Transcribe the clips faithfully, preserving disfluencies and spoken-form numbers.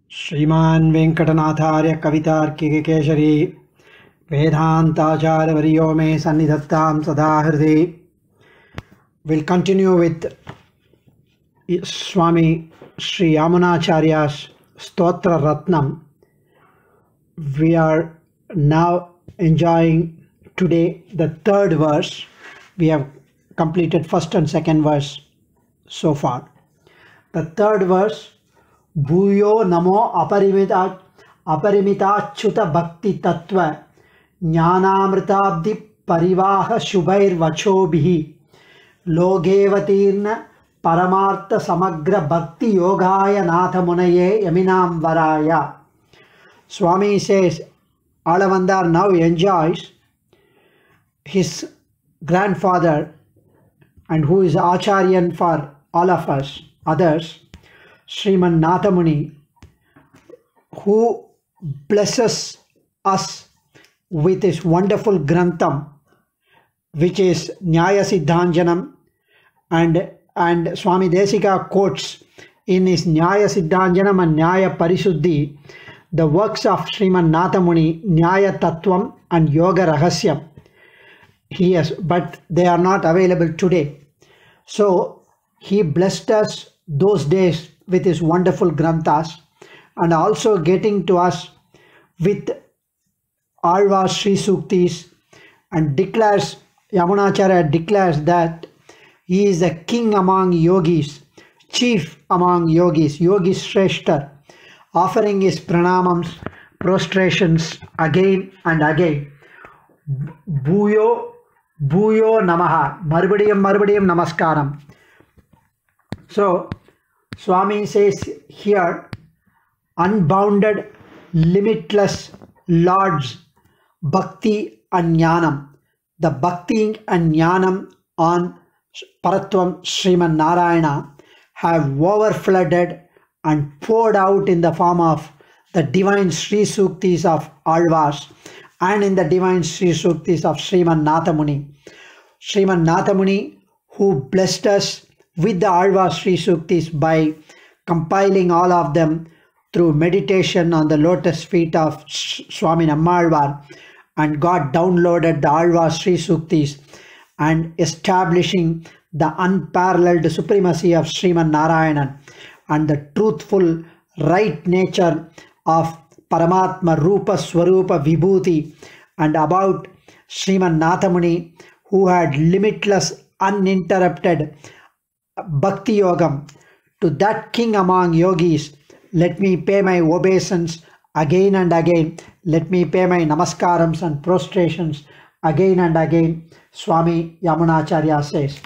श्रीमान वेंकटनाथार्य कवितार्किक केसरी वेदांताचार्य वर्यो मे सन्निधत्तां सदा हृदि. We'll continue with Swami Sri Yamunacharya's Stotra Ratnam. We are now enjoying today the third verse. We have completed first and second verse so far. The third verse, Bhuyo Namo Aparimita Aparimitachuta Bhakti Tattva Jnanamritabdi Parivaha Shubhair Vachobhihi Logevatirna Paramartha Samagra Bhakti Yogaya Natha Munaye Yaminam Varaya. Swami says Alavandar now enjoys his grandfather and who is Acharyan for all of us others, Sriman Nathamuni, who blesses us with his wonderful Grantham, which is Nyaya Siddhanjanam, and, and Swami Desika quotes in his Nyaya Siddhanjanam and Nyaya Parisuddhi the works of Sriman Nathamuni, Nyaya Tattvam and Yoga Rahasyam. He has, but they are not available today. So he blessed us those days with his wonderful Granthas and also getting to us with Alva's Sri Suktis, and declares, Yamunacharya declares that he is the king among yogis, chief among yogis, Yogi Shreshta, offering his pranamams, prostrations again and again. Bhuyo, Bhuyo Namaha, Marubadiyam, Marubadiyam Namaskaram. So, Swami says here, unbounded, limitless Lord's Bhakti and Jnanam. The Bhakti and Jnanam on Paratvam Sriman Narayana have overflooded and poured out in the form of the divine Sri Suktis of Alvas and in the divine Sri Suktis of Sriman Nathamuni. Sriman Nathamuni, who blessed us with the Alva Sri Suktis by compiling all of them through meditation on the lotus feet of Swami Nammalvar, and got downloaded the Alva Sri Suktis and establishing the unparalleled supremacy of Sriman Narayanan and the truthful right nature of Paramatma Rupa Swarupa Vibhuti, and about Sriman Nathamuni, who had limitless uninterrupted Bhakti Yogam. To that king among yogis, let me pay my obeisance again and again. Let me pay my namaskarams and prostrations again and again, Swami Yamunacharya says.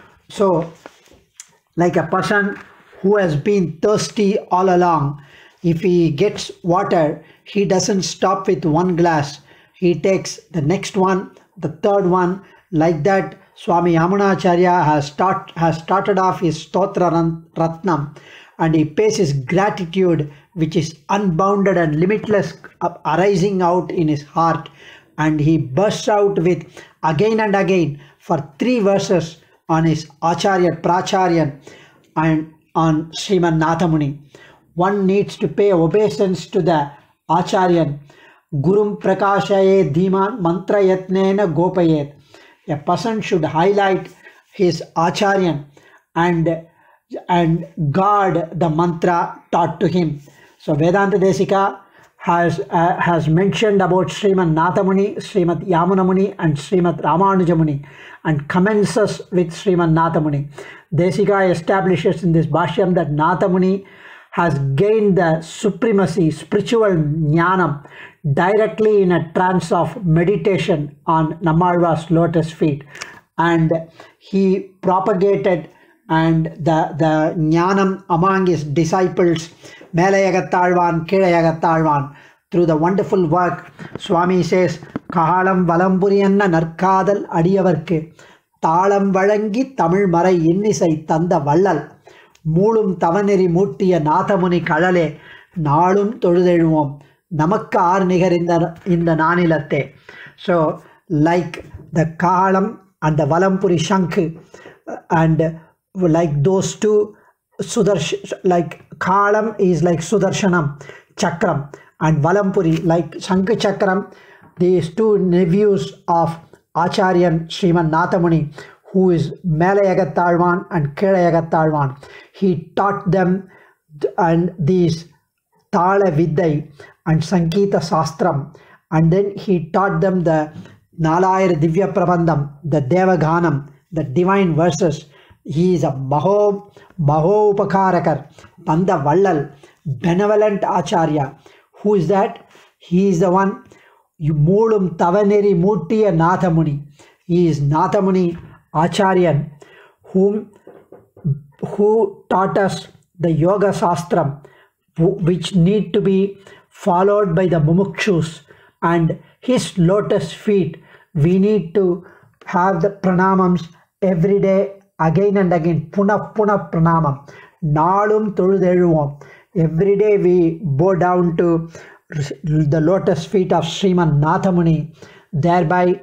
So, like a person who has been thirsty all along, if he gets water, he doesn't stop with one glass. He takes the next one, the third one. Like that, Swami Yamunacharya has, start, has started off his Stotra Ratnam, and he pays his gratitude, which is unbounded and limitless, arising out in his heart, and he bursts out with again and again for three verses on his Acharya Pracharyan and on Sriman Nathamuni. One needs to pay obeisance to the Acharyan. Gurum Prakashaye Dhiman Mantra Yatnena Gopayet. A person should highlight his Acharyan and, and guard the mantra taught to him. So Vedanta Desika has, uh, has mentioned about Sriman Nathamuni, Srimad Yamunamuni and Srimad Ramanujamuni, and commences with Sriman Nathamuni. Desika establishes in this Bhashyam that Nathamuni has gained the supremacy, spiritual jnanam, directly in a trance of meditation on Nammalvar's lotus feet, and he propagated and the, the jnanam among his disciples, Melayagattalvan, Kilayagattalvan, through the wonderful work. Swami says, Kahalam Valamburiyanna Narkadal Adiyavarke, Talam Valangi Tamil Marai Innisai Tanda Vallal, Mulum Tavaneri Muttiya Nathamuni Kadale, Nalum Todudedum, Namakka Ar Nigar in the, in the Nanilatte. So, like the Kahalam and the Valampuri Shankh, and like those two Sudarsh, like Kalam is like Sudarshanam, Chakram, and Valampuri like Shankha Chakram. These two nephews of Acharyan Sriman Nathamuni, who is Melayagattalvan and Kelayagattalvan. He taught them and these Tala Vidyai and Sankita Sastram, and then he taught them the Nalayar Divya Prabandham, the Devaganam, the divine verses. He is a Maho, Mahopakarakar, Panda Vallal, benevolent Acharya. Who is that? He is the one, Moolum Tavaneri Muttiya Nathamuni. He is Nathamuni Acharyan, whom who taught us the Yoga Sastram, which need to be followed by the Mumukshus, and his lotus feet. We need to have the pranamams every day, again and again. Puna Puna Pranamam. Naalum Thuludeluvom. Every day we bow down to the lotus feet of Sriman Nathamuni. Thereby,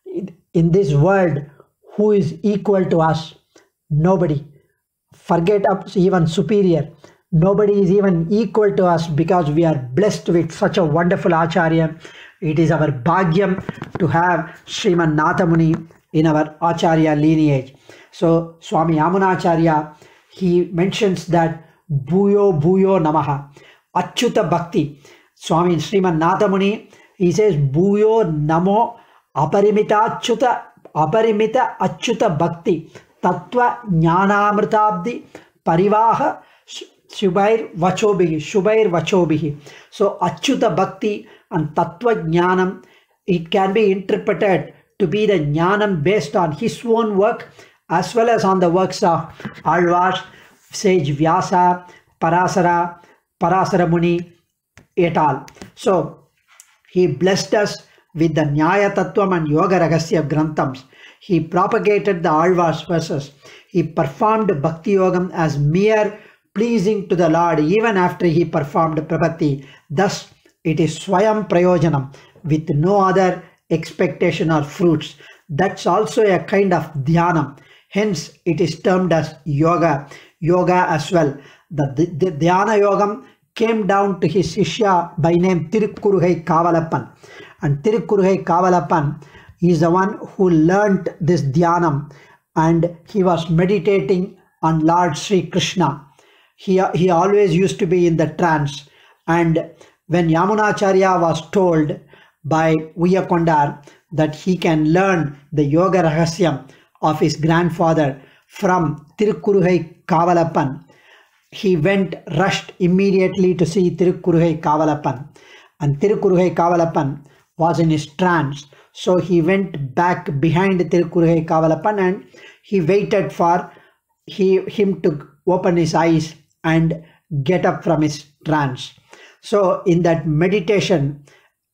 in this world, who is equal to us? Nobody. Forget up even superior. Nobody is even equal to us because we are blessed with such a wonderful Acharya. It is our bhagyam to have Sriman Nathamuni in our Acharya lineage. So Swami Yamunacharya, he mentions that Bhuyo Bhuyo Namaha, Achyuta Bhakti. Swami Sriman Nathamuni, he says Bhuyo Namo Aparimita Achyuta Aparimita Achyuta Bhakti Tattva Jnanamritabdi Parivaha Shubhair Vachobihi, Shubhair Vachobihi. So Achyuta Bhakti and Tattva Jnanam, it can be interpreted to be the Jnanam based on his own work as well as on the works of Alvars, Sage Vyasa, Parasara, Parasara Muni, et al. So he blessed us with the Nyaya Tattvam and Yoga Ragasya Granthams. He propagated the Alvars verses. He performed Bhakti Yogam as mere pleasing to the Lord even after he performed Prabhati. Thus, it is Swayam Prayojanam with no other expectation or fruits. That's also a kind of Dhyanam. Hence, it is termed as Yoga, Yoga as well. The, the, the Dhyana Yogam came down to his Shishya by name Tirukkurugai Kavalappan. And Tirukkurugai Kavalappan is the one who learnt this Dhyanam, and he was meditating on Lord Sri Krishna. He, he always used to be in the trance, and when Yamunacharya was told by Uyakondar that he can learn the Yoga Rahasyam of his grandfather from Tirukkurugai Kavalappan, he went, rushed immediately to see Tirukkurugai Kavalappan. And Tirukkurugai Kavalappan was in his trance. So he went back behind Tirukkurugai Kavalappan and he waited for he, him to open his eyes and get up from his trance. So in that meditation,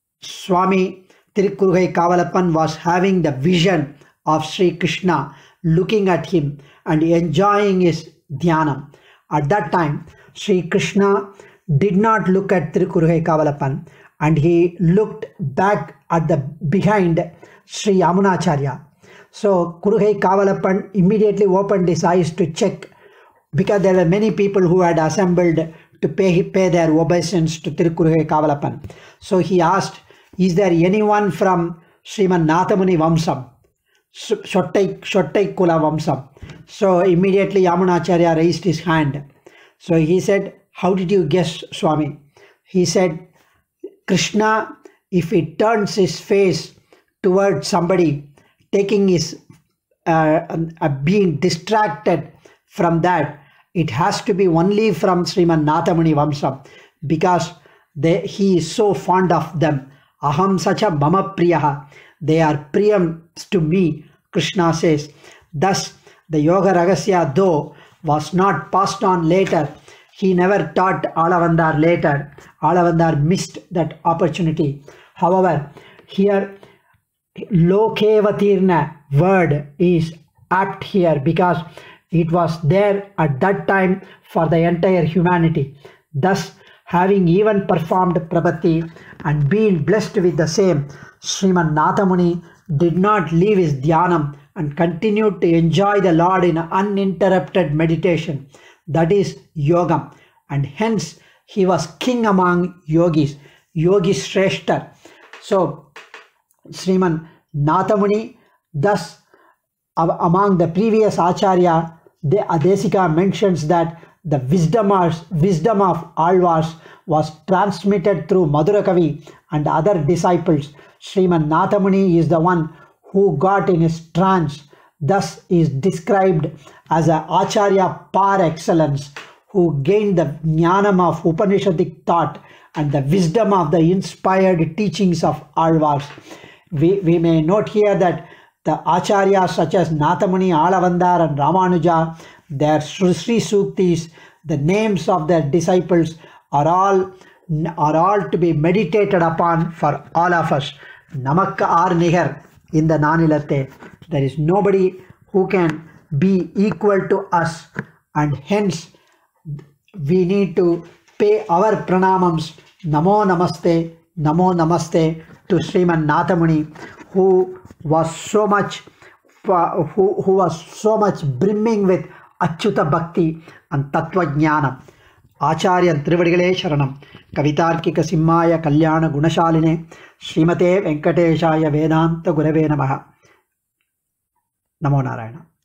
Swami Tirukkurugai Kavalappan was having the vision of Sri Krishna, looking at him and enjoying his dhyanam. At that time, Sri Krishna did not look at Tirukkurugai Kavalappan, and he looked back at the behind Sri Yamunacharya. So Kurugai Kavalappan immediately opened his eyes to check, because there were many people who had assembled to pay, pay their obeisance to Tirukkurugai Kavalappan. So he asked, is there anyone from Sriman Nathamuni Vamsam? Shottai, Shottai Kula Vamsam. So immediately Yamunacharya raised his hand. So he said, how did you guess, Swami? He said, Krishna, if he turns his face towards somebody, taking his, uh, uh, being distracted from that, it has to be only from Sriman Nathamuni Vamsam, because they, he is so fond of them. Aham sacha mama priyaha. They are priyam to me, Krishna says. Thus, the Yoga Ragasya, though, was not passed on later. He never taught Alavandar later. Alavandar missed that opportunity. However, here, Lokevatirna word is apt here because it was there at that time for the entire humanity. Thus, having even performed Prabhati and being blessed with the same, Sriman Nathamuni did not leave his dhyanam and continued to enjoy the Lord in uninterrupted meditation. That is yogam. and hence he was king among yogis, Yogi Shrestha. So Sriman Nathamuni, thus among the previous Acharya, the Adesika mentions that the wisdom of, wisdom of Alvars was transmitted through Madhurakavi and other disciples. Sriman Nathamuni is the one who got in his trance, thus is described as an Acharya par excellence, who gained the jnanam of Upanishadic thought and the wisdom of the inspired teachings of Alvars. We, we may note here that the Acharyas such as Nathamuni, Alavandar and Ramanuja, their Sri Suktis, the names of their disciples are all, are all to be meditated upon for all of us. Namakka ar nigar in the Nanilatte. There is nobody who can be equal to us, and hence we need to pay our pranamams, Namo Namaste, Namo Namaste to Sriman Nathamuni, who was so much, who, who was so much brimming with Achyuta Bhakti and Tattva Jnana. Acharya Trivadikale Sharanam, Kavitarkika Simmaya Kalyana Gunashaline, Srimate Venkateshaya Vedanta Gurave Namaha. Namo Narayana.